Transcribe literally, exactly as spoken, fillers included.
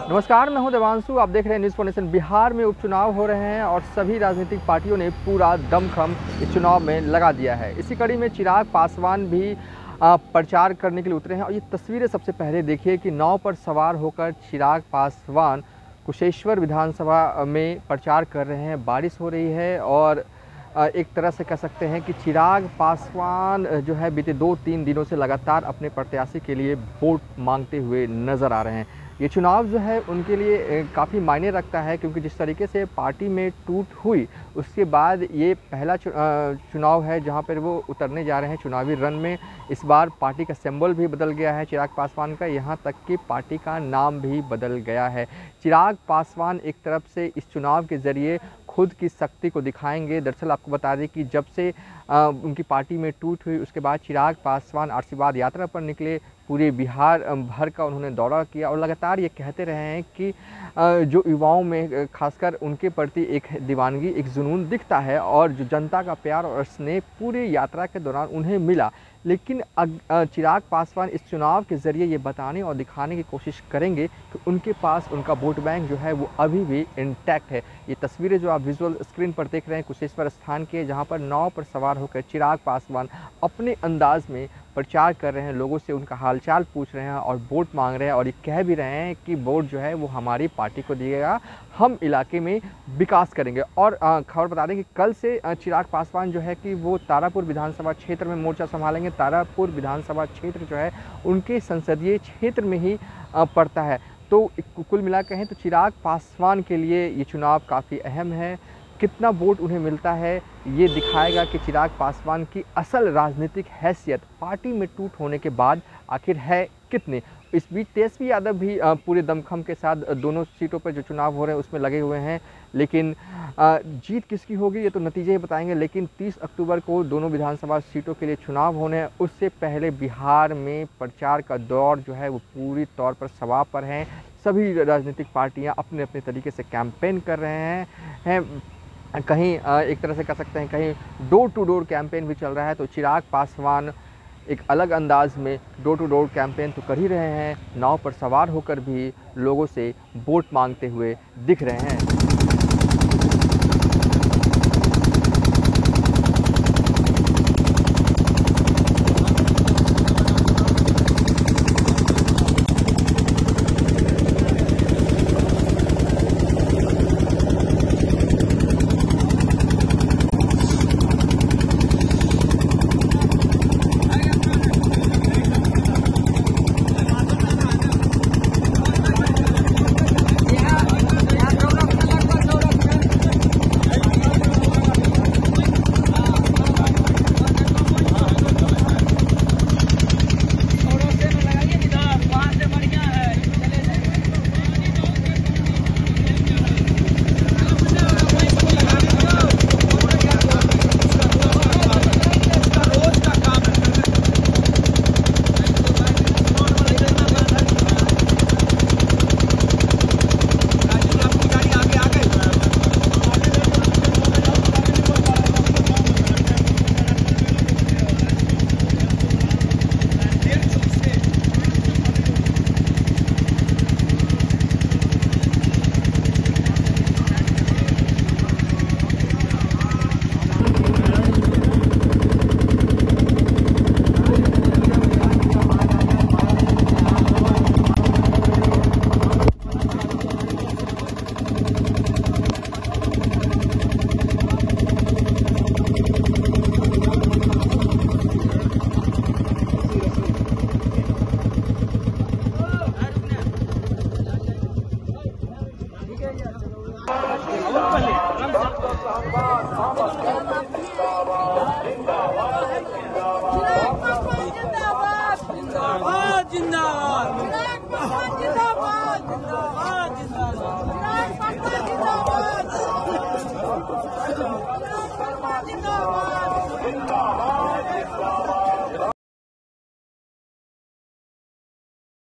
नमस्कार, मैं हूं देवांशु। आप देख रहे हैं न्यूज़ फॉर नेशन। बिहार में उपचुनाव हो रहे हैं और सभी राजनीतिक पार्टियों ने पूरा दमखम इस चुनाव में लगा दिया है। इसी कड़ी में चिराग पासवान भी आ, प्रचार करने के लिए उतरे हैं और ये तस्वीरें सबसे पहले देखिए कि नाव पर सवार होकर चिराग पासवान कुशेश्वर विधानसभा में प्रचार कर रहे हैं। बारिश हो रही है और एक तरह से कह सकते हैं कि चिराग पासवान जो है बीते दो तीन दिनों से लगातार अपने प्रत्याशी के लिए वोट मांगते हुए नज़र आ रहे हैं। ये चुनाव जो है उनके लिए काफ़ी मायने रखता है, क्योंकि जिस तरीके से पार्टी में टूट हुई उसके बाद ये पहला चुनाव है जहां पर वो उतरने जा रहे हैं चुनावी रन में। इस बार पार्टी का सिंबल भी बदल गया है चिराग पासवान का, यहां तक कि पार्टी का नाम भी बदल गया है। चिराग पासवान एक तरफ से इस चुनाव के ज़रिए खुद की शक्ति को दिखाएंगे। दरअसल आपको बता दें कि जब से आ, उनकी पार्टी में टूट हुई उसके बाद चिराग पासवान आशीर्वाद यात्रा पर निकले। पूरे बिहार भर का उन्होंने दौरा किया और लगातार ये कहते रहे हैं कि जो युवाओं में खासकर उनके प्रति एक दीवानगी, एक जुनून दिखता है और जो जनता का प्यार और स्नेह पूरी यात्रा के दौरान उन्हें मिला। लेकिन चिराग पासवान इस चुनाव के ज़रिए ये बताने और दिखाने की कोशिश करेंगे कि उनके पास उनका वोट बैंक जो है वो अभी भी इंटैक्ट है। ये तस्वीरें जो आप विजुअल स्क्रीन पर देख रहे हैं कुशेश्वर स्थान के, जहाँ पर नाव पर सवार होकर चिराग पासवान अपने अंदाज में प्रचार कर रहे हैं, लोगों से उनका हालचाल पूछ रहे हैं और वोट मांग रहे हैं और ये कह भी रहे हैं कि वोट जो है वो हमारी पार्टी को दिएगा, हम इलाके में विकास करेंगे। और खबर बता दें कि कल से चिराग पासवान जो है कि वो तारापुर विधानसभा क्षेत्र में मोर्चा संभालेंगे। तारापुर विधानसभा क्षेत्र जो है उनके संसदीय क्षेत्र में ही पड़ता है। तो कुल मिला कहें तो चिराग पासवान के लिए ये चुनाव काफ़ी अहम है। कितना वोट उन्हें मिलता है ये दिखाएगा कि चिराग पासवान की असल राजनीतिक हैसियत पार्टी में टूट होने के बाद आखिर है कितनी। इस बीच तेजस्वी यादव भी पूरे दमखम के साथ दोनों सीटों पर जो चुनाव हो रहे हैं उसमें लगे हुए हैं। लेकिन जीत किसकी होगी ये तो नतीजे ही बताएंगे। लेकिन तीस अक्टूबर को दोनों विधानसभा सीटों के लिए चुनाव होने हैं, उससे पहले बिहार में प्रचार का दौर जो है वो पूरी तौर पर सवाब पर है। सभी राजनीतिक पार्टियाँ अपने अपने तरीके से कैंपेन कर रहे हैं हैं कहीं एक तरह से कह सकते हैं कहीं डोर टू डोर कैंपेन भी चल रहा है। तो चिराग पासवान एक अलग अंदाज में डोर टू डोर कैंपेन तो कर ही रहे हैं, नाव पर सवार होकर भी लोगों से वोट मांगते हुए दिख रहे हैं।